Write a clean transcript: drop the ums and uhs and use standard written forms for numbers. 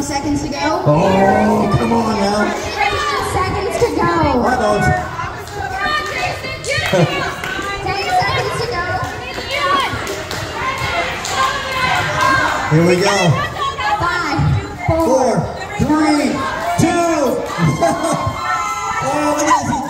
more seconds to go. Oh, come on now. 10 seconds to go. Uh-oh. 10 seconds to go. Here we go. 5, 4, 4, 3, 2, 1. Oh, look at this.